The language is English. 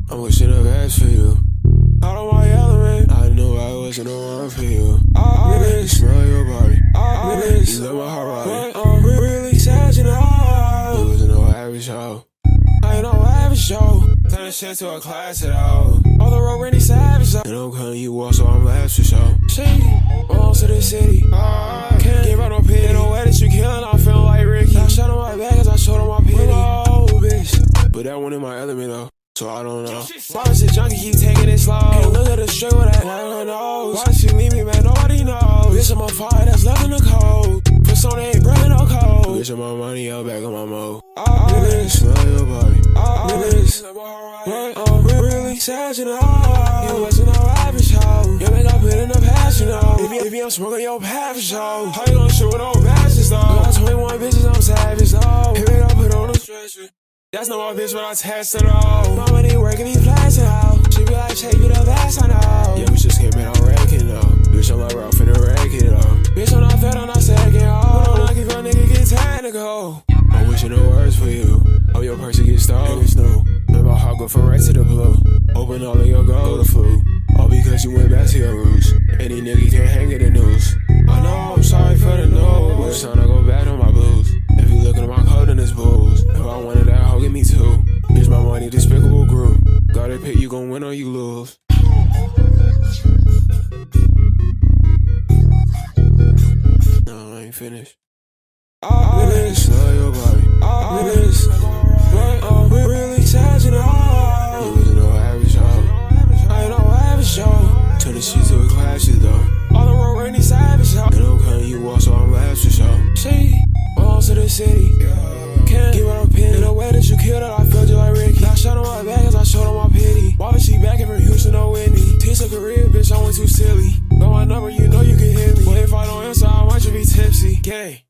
I'm wishing the best for you. Out of my element, I knew I wasn't the one for you. I really smell your body. I really let my heart ride. I'm really sad, you know. You wasn't no average show. I ain't no average show. Turn this shit to a classic though. On the road, Randy Savage though. And I'm cutting you off, so I'm last for show. Shady, on to the city. Can't give out no pity. In the way that you killing, I'm feeling like Ricky. I shot on my back as I showed on my pity. Oh, bitch. But that one in my element though. So I don't know. Why does the junkie keep taking it slow? Hey, look at the straight with that on her nose. Why does she leave me, man? Nobody knows. Bitch, I'm a fire that's left in the cold. Chris on ain't bringing no cold. Bitch, I'm my money out back on my mode. Really smell your body. Really sad, you know. You wasn't no average hoe. You make up put in the past, you know. If I'm smoking your path for show. How you gonna shoot with no bastards, though? I got 21 bitches, I'm savage, though. If I put on the stretcher. That's not my bitch when I test it all. My money working me plastic out. She be like, take you the best, I know. Yeah, we just came in on wrecking though. Bitch, I'm like, we're finna wreck it though. Bitch, I'm not fed, I'm not second, oh. But I'm lucky if a nigga get technical. I'm wishing the words for you. Oh, your person get stolen, it's new. Make my heart go from right to the blue. Open all of your gold to flu. All because you went back to your roots. Any nigga can't hang in the news. I know, I'm sorry for the news. But it's time to go back on my blues. If you looking at my code and it's booze. If I wanted that hoe, give me two. Here's my money, despicable group. Gotta pick, you gon' win or you lose. No, I ain't finished. Really smell your body. Really sad, you know. You wasn't no average hoe. I ain't no average hoe. Turn this shit to a classic though. On the road, Randy Savage though. And I'm cutting you off, so I'm last for show. See, on to the city. Can't give out no pity. In the way that you killed her, I felt you like Ricky. I shot on my back as I showed on my pity. Why was she back in from Houston or Whitney? Teach a career, bitch, I went too silly. Know my number, you know you can hit me. But if I don't answer, I might just be tipsy. Gay.